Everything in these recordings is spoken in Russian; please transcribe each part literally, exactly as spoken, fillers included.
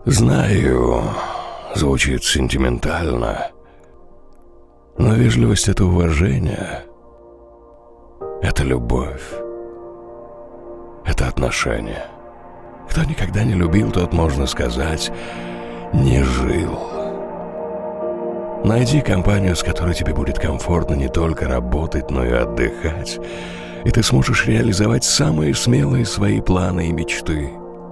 Знаю, звучит сентиментально, но вежливость — это уважение, это любовь, это отношения. Кто никогда не любил, тот, можно сказать, не жил. Найди компанию, с которой тебе будет комфортно не только работать, но и отдыхать, и ты сможешь реализовать самые смелые свои планы и мечты.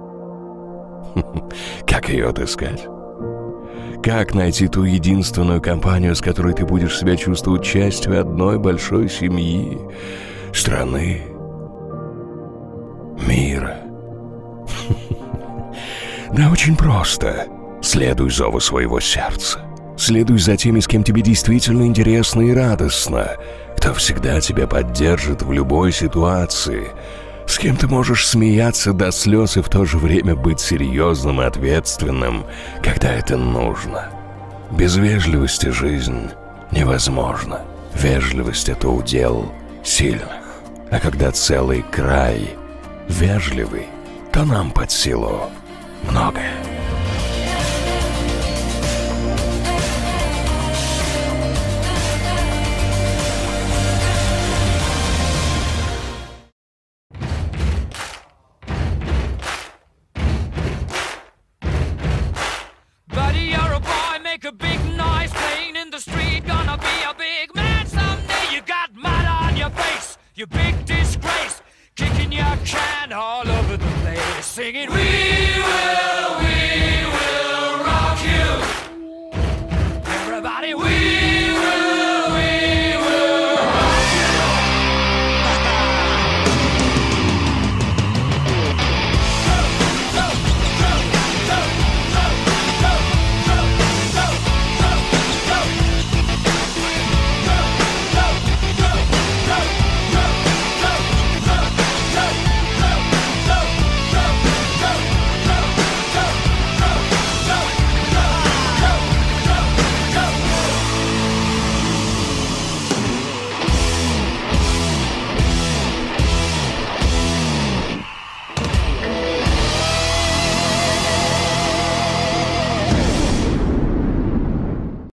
Как ее отыскать? Как найти ту единственную компанию, с которой ты будешь себя чувствовать частью одной большой семьи, страны, мира? Да очень просто. Следуй зову своего сердца. Следуй за теми, с кем тебе действительно интересно и радостно, кто всегда тебя поддержит в любой ситуации, с кем ты можешь смеяться до слез и в то же время быть серьезным и ответственным, когда это нужно. Без вежливости жизнь невозможна. Вежливость — это удел сильных. А когда целый край вежливый, то нам под силу многое. You big disgrace, kicking your can all over the place, singing we